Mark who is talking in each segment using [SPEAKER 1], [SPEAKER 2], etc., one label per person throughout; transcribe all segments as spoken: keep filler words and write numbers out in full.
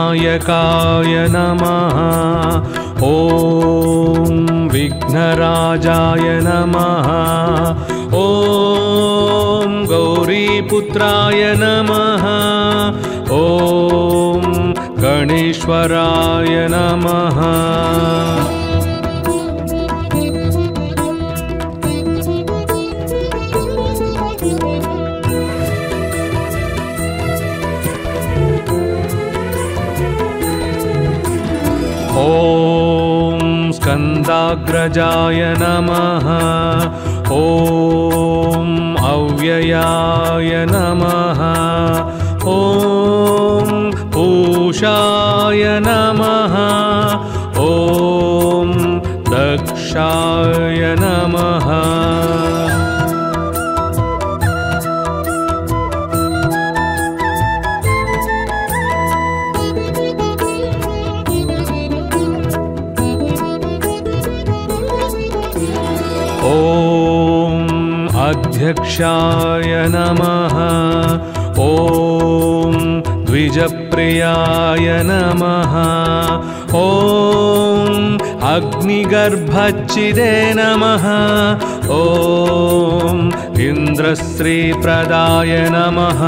[SPEAKER 1] विनायकाय नमः। ॐ विघ्नराजाय नमः। ॐ गौरीपुत्राय नमः। ॐ गणेश्वराय नमः। ॐ स्कन्दाग्रजाय नमः। ॐ अव्ययाय नमः। ॐ पूषाय नमः। ॐ दक्षाय नमः। ॐ अध्यक्षाय नमः। ॐ द्विजप्रियाय नमः। ॐ अग्निगर्भच्चिदे नमः। ॐ इन्द्रश्रीप्रदाय नमः।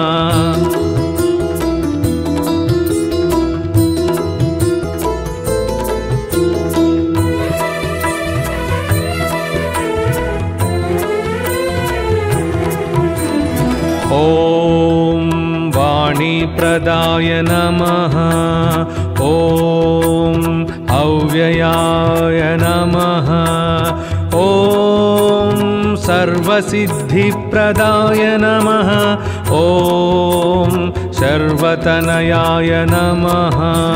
[SPEAKER 1] ॐ वाणीप्रदाय नमः। ॐ अव्ययाय नमः। ॐ सर्वसिद्धिप्रदाय नमः। ॐ सर्वतनयाय नमः।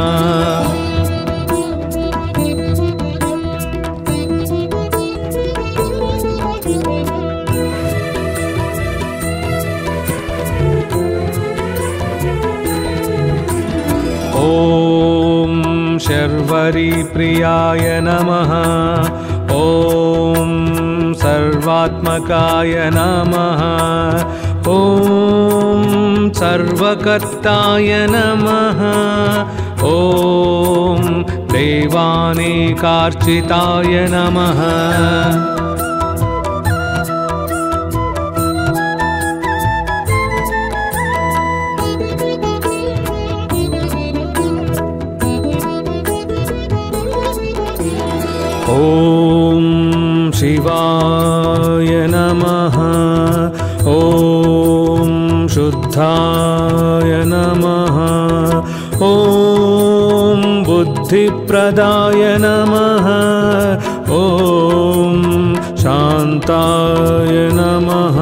[SPEAKER 1] ॐ शर्वरीप्रियाय नमः। ॐ सर्वात्मकाय नमः। ॐ सर्वकर्ताय नमः। ॐ देवानेकार्चिताय नमः। ॐ शिवाय नमः। ॐ शुद्धाय नमः। ॐ बुद्धिप्रदाय नमः। ॐ शान्ताय नमः।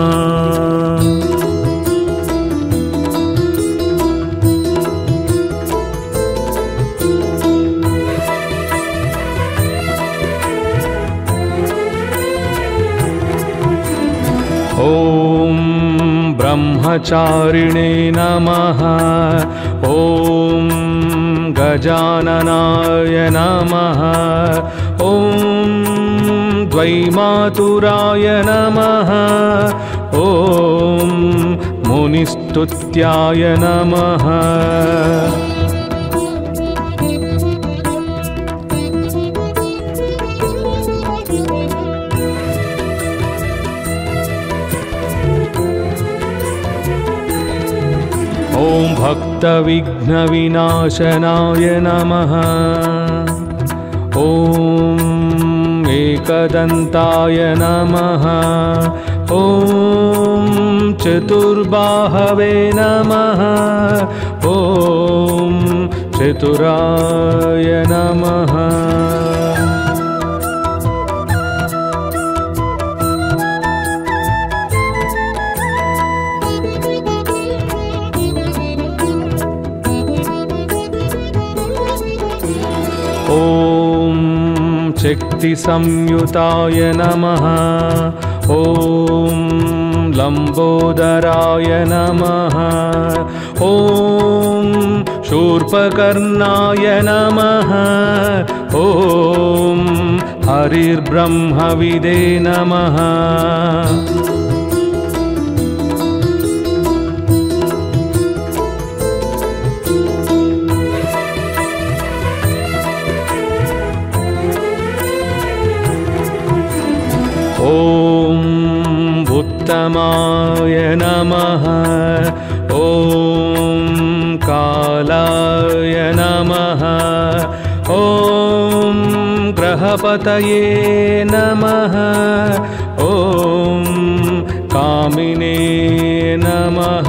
[SPEAKER 1] ॐ ब्रह्मचारिणे नमः। ॐ गजाननाय नमः। ॐ द्वैमातुराय नमः। ॐ मुनिस्तुत्याय नमः। ॐ भक्तविघ्नविनाशनाय नमः। ॐ एकदन्ताय नमः। ॐ चतुर्बाहवे नमः। ॐ चतुराय नमः। ॐ शक्तिसंयुताय नमः। ॐ लम्बोदराय नमः। ॐ शूर्पकर्णाय नमः। ॐ हरिर्ब्रह्मविदे नमः। ॐ ॐ उत्तमाय नमः। ॐ कालाय नमः। ॐ ग्रहपतये नमः। ॐ कामिने नमः।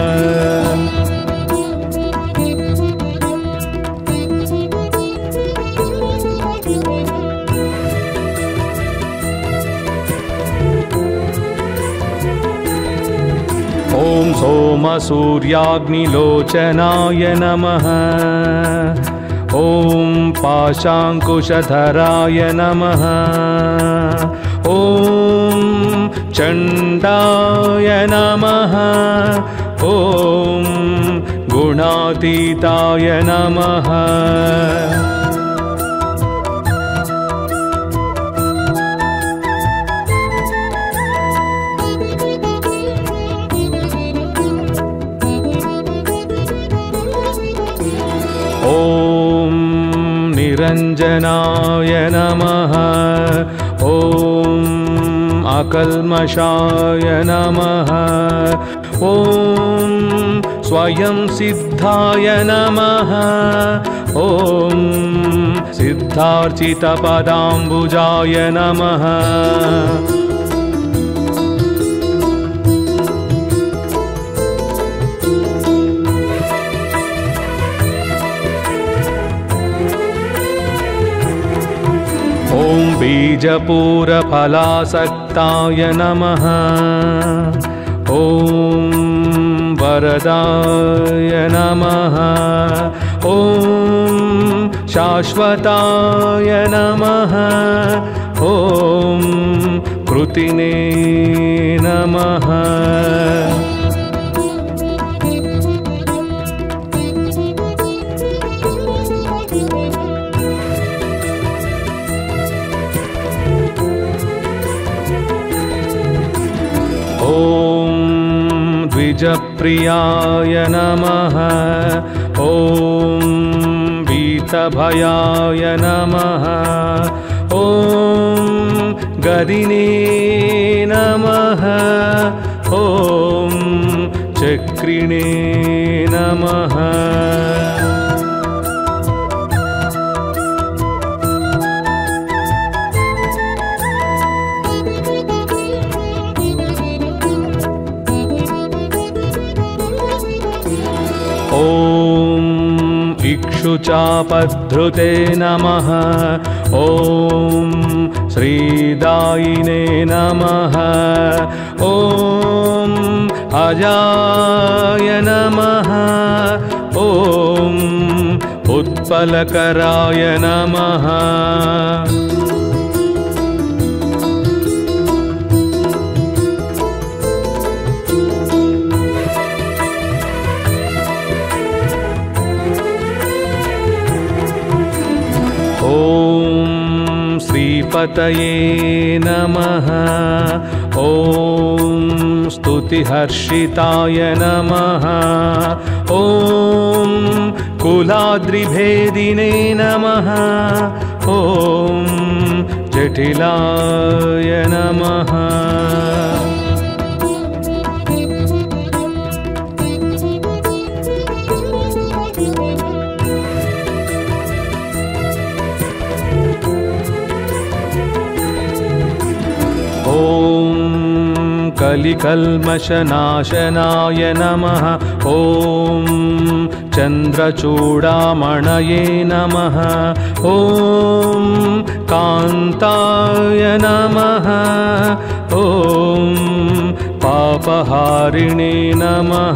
[SPEAKER 1] ॐ सोमसूर्याग्निलोचनाय नमः। ॐ पाशाङ्कुशधराय नमः। ॐ चण्डाय नमः। ॐ गुणातीताय नमः। ॐ निरञ्जनाय नमः। ॐ अकल्मषाय नमः। ॐ स्वयं सिद्धाय नमः। ॐ सिद्धार्चितपदाम्बुजाय नमः। ॐ बीजपूरफलासक्ताय नमः। ॐ वरदाय नमः। ॐ शाश्वताय नमः। ॐ कृतिने नमः। ॐ द्विजप्रियाय नमः। ॐ वीतभयाय नमः। ॐ गदिने नमः। ॐ चक्रिणे नमः। ॐ इक्षुचापधृते नमः। ॐ श्रीदायिने नमः। ॐ अजाय नमः। ॐ उत्पलकराय नमः। ॐ श्रीपतये नमः। ॐ स्तुतिहर्षिताय नमः। ॐ कुलाद्रिभेदिने नमः। ॐ जटिलाय नमः। ॐ कलिकल्मषनाशनाय नमः। ॐ चन्द्रचूडामणये नमः। ॐ कान्ताय नमः। ॐ पापहारिणे नमः।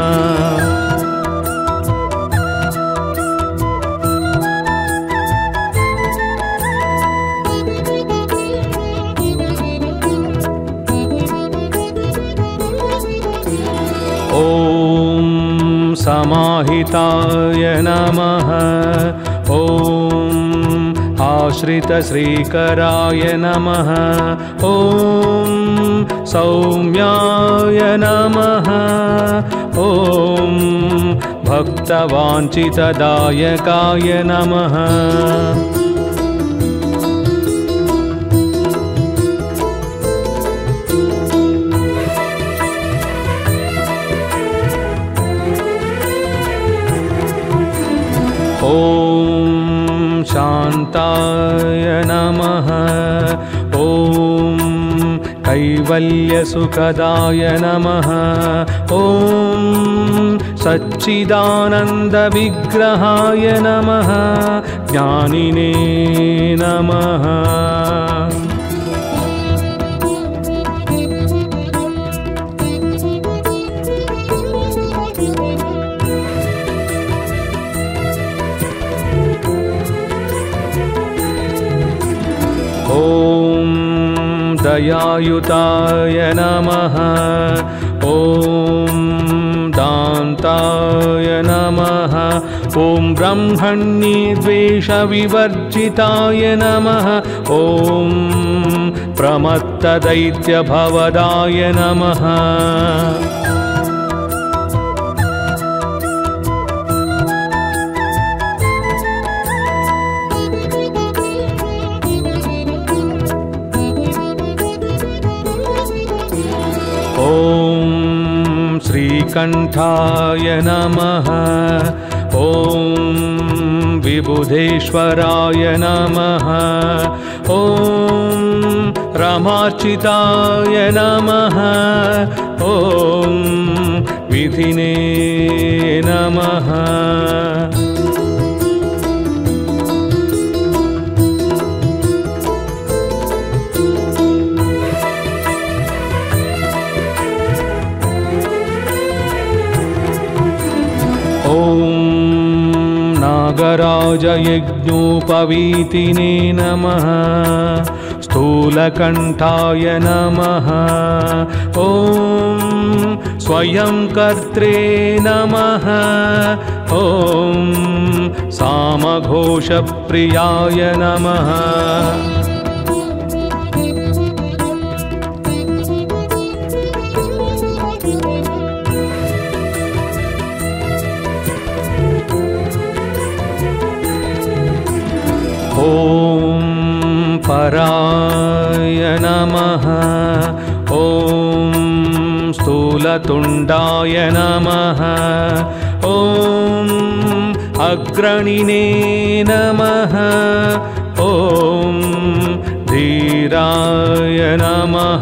[SPEAKER 1] ॐ समाहिताय नमः। ॐ आश्रितश्रीकराय नमः। ॐ सौम्याय नमः। ॐ भक्तवाञ्छितदायकाय नमः। ॐ ॐ कैवल्यसुखदाय नमः ॐ सच्चिदानन्दविग्रहाय नमः ज्ञानिने नमः ॐ दयायुताय नमः ॐ दान्ताय नमः ॐ ब्रह्मण्यद्वेषविवर्जिताय नमः ॐ प्रमत्तदैत्यभवदाय नमः ॐ श्रीकण्ठाय नमः ॐ विबुधेश्वराय नमः ॐ रमार्चिताय नमः ॐ विधिने नमः ॐ नागराजयज्ञोपवीतिने नमः स्थूलकण्ठाय नमः ॐ स्वयंकर्त्रे नमः ॐ सामघोषप्रियाय नमः ॐ पराय नमः ॐ स्थूलतुण्डाय नमः ॐ अग्रणिने नमः ॐ धीराय नमः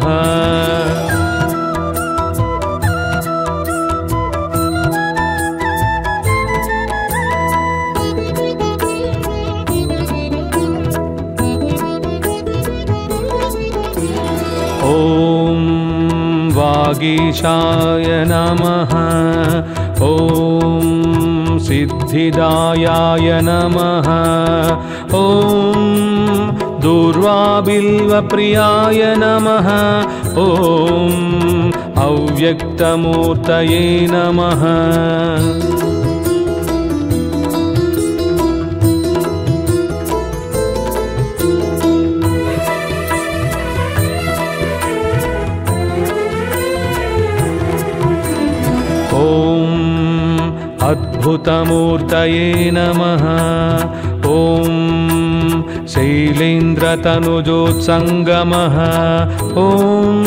[SPEAKER 1] ॐ वागीशाय नमः ॐ सिद्धिदायाय नमः ॐ दूर्वाबिल्वप्रियाय नमः ॐ अव्यक्तमूर्तये नमः ॐ अद्भुतमूर्तये नमः ॐ शैलेन्द्रतनुजोत्सङ्गमः ॐ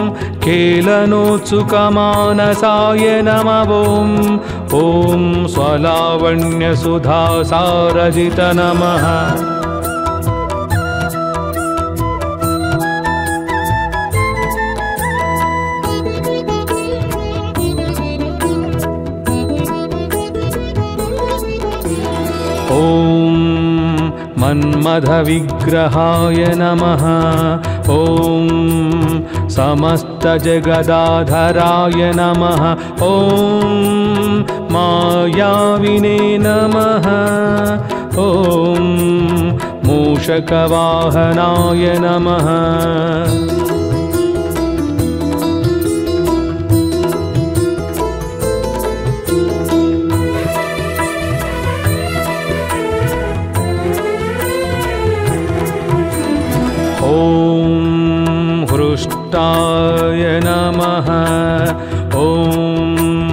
[SPEAKER 1] केलनोत्सुकमानसाय नमः ॐ स्वलावण्यसुधासारजित नमः ॐ मन्मथविग्रहाय नमः ॐ समस्तजगदाधराय नमः ॐ मायाविने नमः ॐ मूषकवाहनाय नमः ॐ हृष्टाय नमः ॐ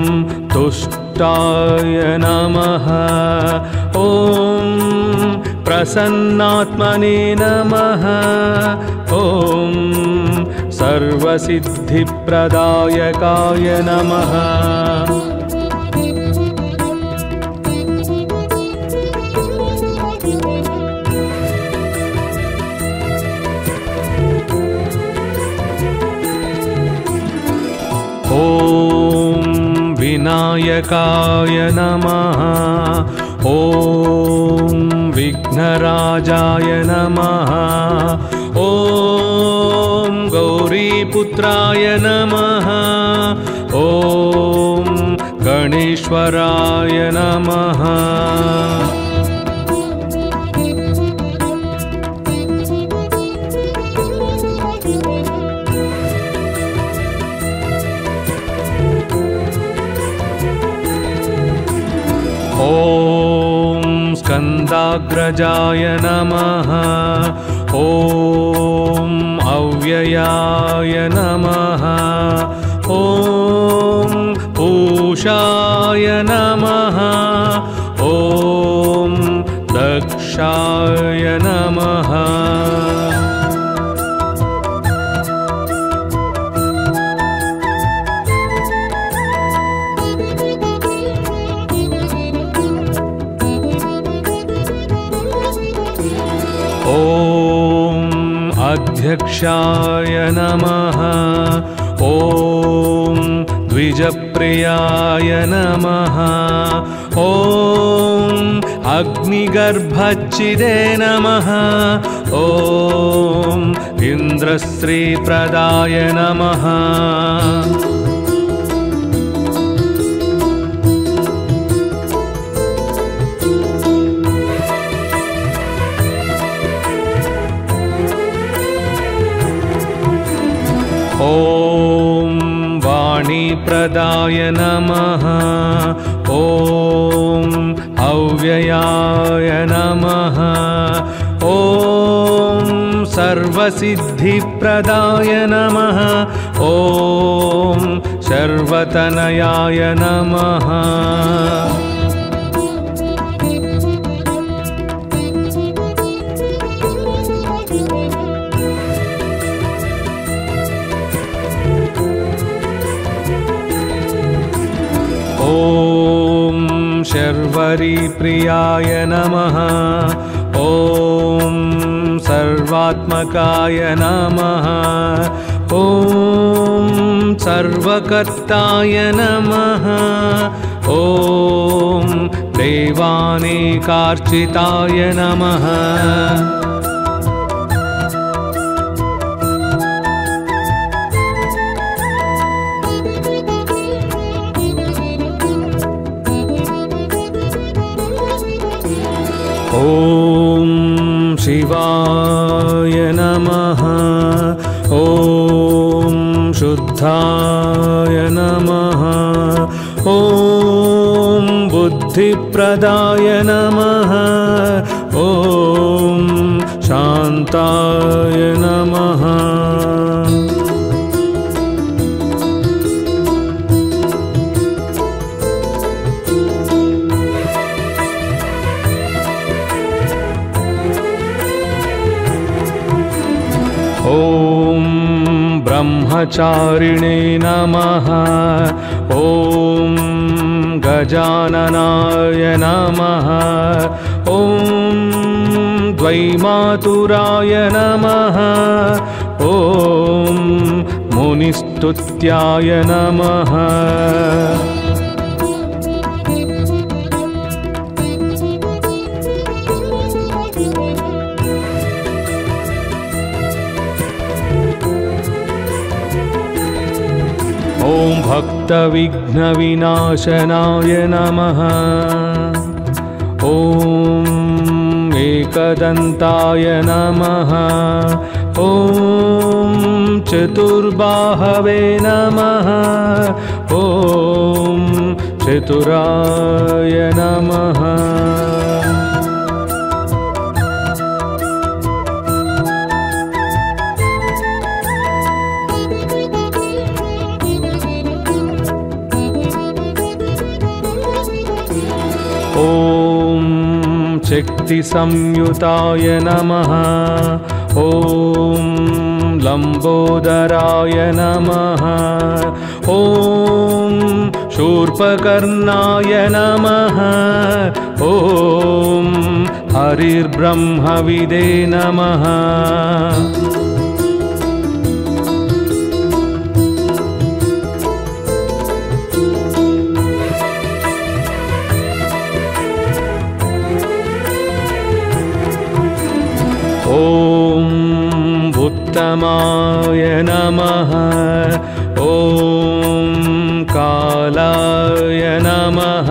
[SPEAKER 1] तुष्टाय नमः ॐ प्रसन्नात्मने नमः ॐ सर्वसिद्धिप्रदायकाय नमः ॐ ॐ विनायकाय नमः। ॐ विघ्नराजाय नमः। ॐ गौरीपुत्राय नमः। ॐ गणेश्वराय नमः। ॐ स्कन्दाग्रजाय नमः। ॐ अव्ययाय नमः। ॐ पूषाय नमः। ॐ दक्षाय नमः। ॐ अध्यक्षाय नमः। ॐ द्विजप्रियाय नमः। ॐ अग्निगर्भच्छिदे नमः। ॐ इन्द्रश्रीप्रदाय नमः। ॐ वाणीप्रदाय नमः। ॐ अव्ययाय नमः। ॐ सर्वसिद्धिप्रदाय नमः। ॐ सर्वतनयाय नमः। ॐ शर्वरीप्रियाय नमः। ॐ सर्वात्मकाय नमः। ॐ सर्वकर्ताय नमः। ॐ देवानेकार्चिताय नमः। ॐ शिवाय नमः। ॐ शुद्धाय नमः। ॐ बुद्धिप्रदाय नमः। ॐ शान्ताय नमः। ॐ ब्रह्मचारिणे नमः। ॐ गजाननाय नमः। ॐ द्वैमातुराय नमः। ॐ मुनिस्तुत्याय नमः। ॐ भक्तविघ्नविनाशनाय नमः। ॐ एकदन्ताय नमः। ॐ चतुर्बाहवे नमः। ॐ चतुराय नमः। ॐ शक्तिसंयुताय नमः। ॐ लम्बोदराय नमः। ॐ शूर्पकर्णाय नमः। ॐ हरिर्ब्रह्मविदे नमः। प्रियतमाय नमः। ॐ कालाय नमः।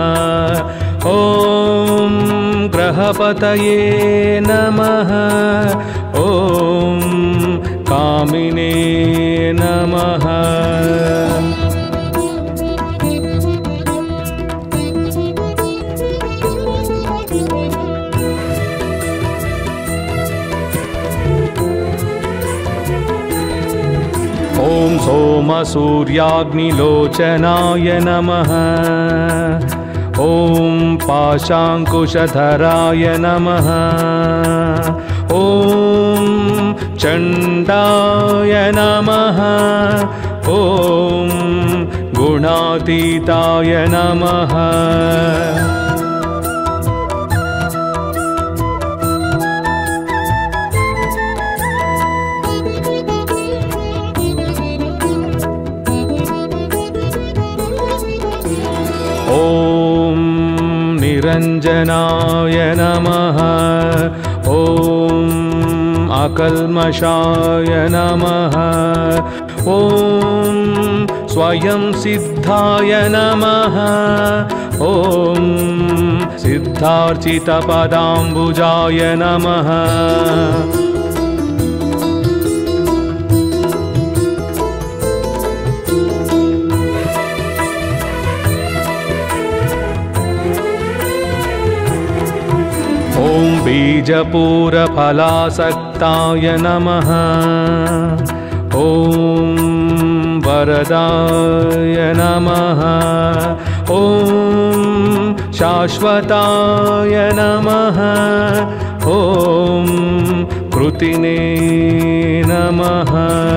[SPEAKER 1] ॐ ग्रहपतये नमः। ॐ कामिने नमः। ॐ सोमसूर्याग्निलोचनाय नमः। ॐ पाशाङ्कुशधराय नमः। ॐ चण्डाय नमः। ॐ गुणातीताय नमः। ॐ निरञ्जनाय नमः। ॐ अकल्मषाय नमः। ॐ स्वयं सिद्धाय नमः। ॐ सिद्धार्चितपदाम्बुजाय नमः। ॐ बीजपूरफलासक्ताय नमः। ॐ वरदाय नमः। ॐ शाश्वताय नमः। ॐ कृतिने नमः।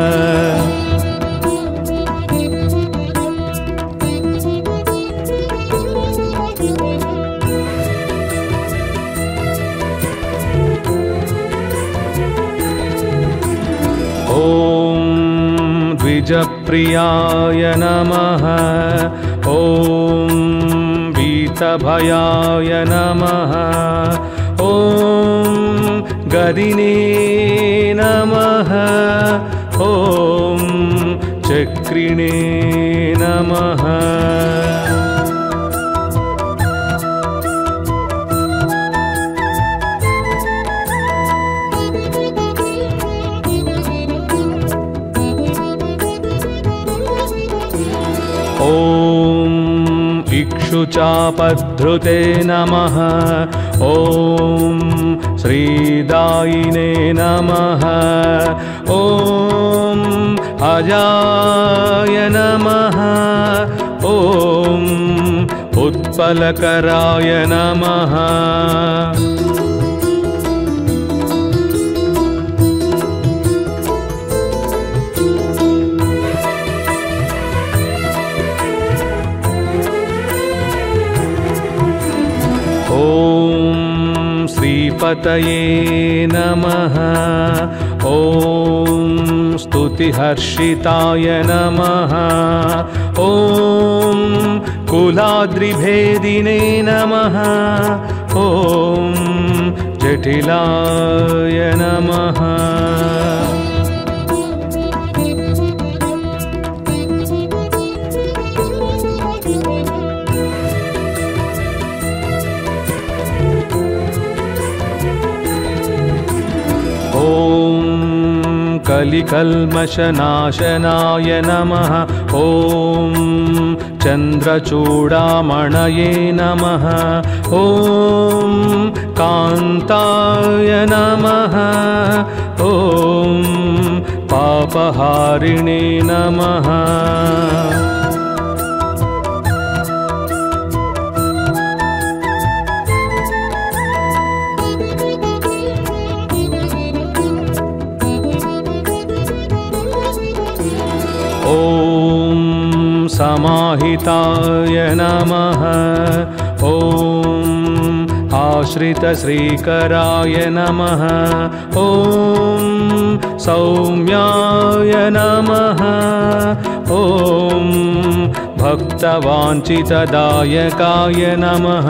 [SPEAKER 1] ॐ द्विजप्रियाय नमः। ॐ वीतभयाय नमः। ॐ गदिने नमः। ॐ चक्रिणे नमः। ॐ इक्षुचापधृते नमः। ॐ श्रीदायिने नमः। ॐ अजाय नमः। ॐ उत्पलकराय नमः। ॐ श्रीपतये नमः। ॐ स्तुतिहर्षिताय नमः। ॐ कुलाद्रिभेदिने नमः। ॐ जटिलाय नमः। ॐ कलिकल्मषनाशनाय नमः। ॐ चन्द्रचूडामणये नमः। ॐ कान्ताय नमः। ॐ पापहारिणे नमः। ॐ समाहिताय नमः। ॐ आश्रितश्रीकराय नमः। ॐ सौम्याय नमः। ॐ भक्तवाञ्छितदायकाय नमः।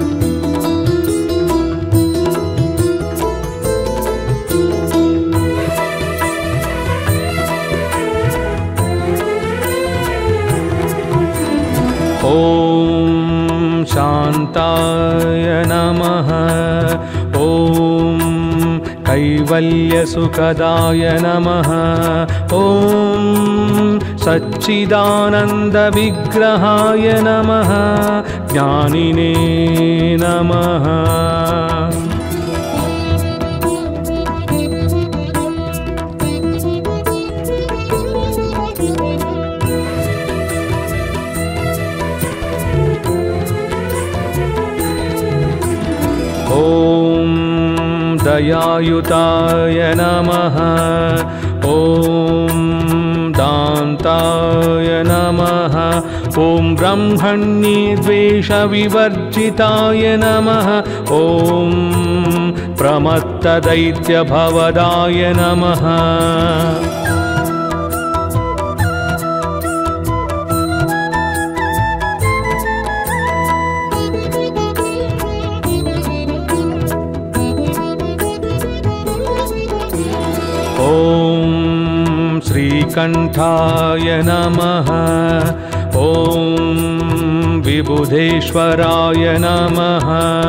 [SPEAKER 1] ॐ ॐ शान्ताय नमः। ॐ कैवल्यसुखदाय नमः। ॐ सच्चिदानन्दविग्रहाय नमः। ज्ञानिने नमः। ॐ दयायुताय नमः। ॐ दान्ताय नमः। ॐ ब्रह्मण्यद्वेषविवर्जिताय नमः। ॐ प्रमत्तदैत्यभवदाय नमः। ॐ श्रीकण्ठाय नमः। ॐ विबुधेश्वराय नमः।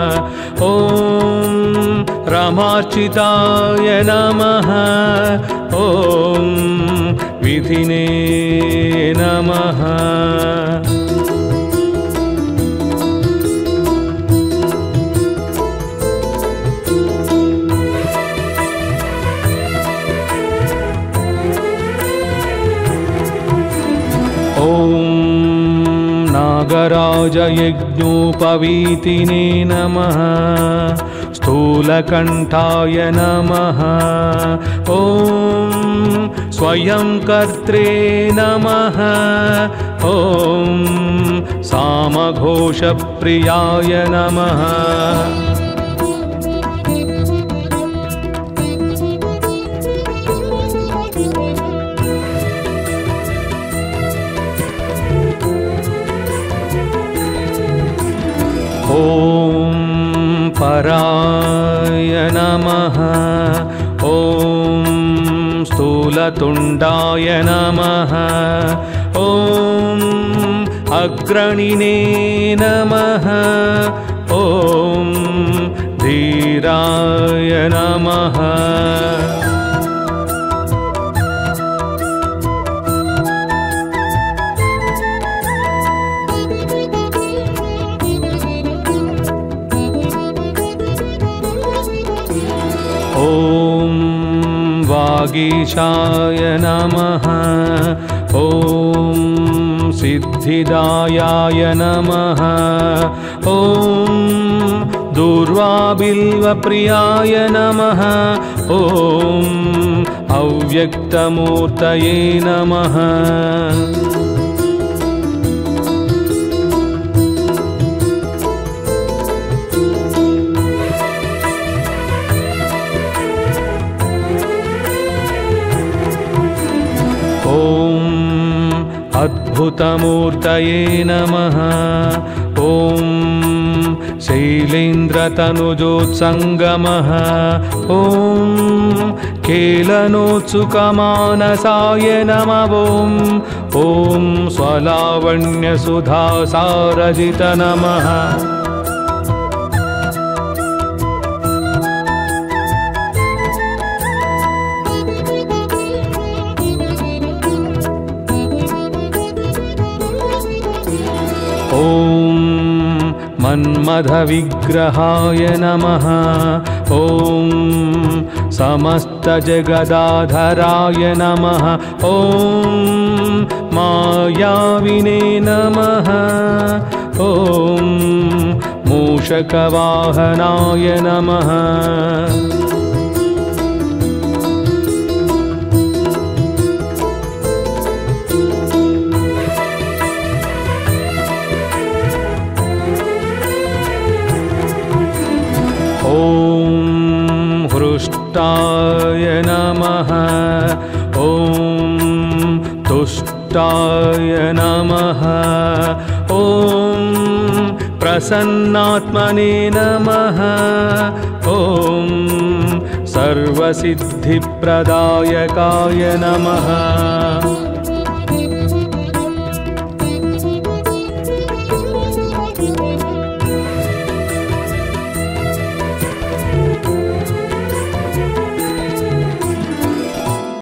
[SPEAKER 1] ॐ रमार्चिताय नमः। ॐ विधिने नमः। ॐ नागराजयज्ञोपवीतिने नमः। स्थूलकण्ठाय नमः। ॐ स्वयंकर्त्रे नमः। ॐ सामघोषप्रियाय नमः। ॐ पराय नमः। ॐ स्थूलतुण्डाय नमः। ॐ अग्रणिने नमः। ॐ धीराय नमः। ॐ वागीशाय नमः। ॐ सिद्धिदायाय नमः। ॐ दूर्वाबिल्वप्रियाय नमः। ॐ अव्यक्तमूर्तये नमः। ॐ अद्भुतमूर्तये नमः। ॐ शैलेन्द्रतनुजोत्सङ्गमः। ॐ केलनोत्सुकमानसाय नमः। ॐ स्वलावण्यसुधासारजित नमः। ॐ मन्मथविग्रहाय नमः। ॐ समस्तजगदाधराय नमः। ॐ मायाविने नमः। ॐ मूषकवाहनाय नमः। ॐ हृष्टाय नमः। ॐ तुष्टाय नमः। ॐ प्रसन्नात्मने नमः। ॐ सर्वसिद्धिप्रदायकाय नमः।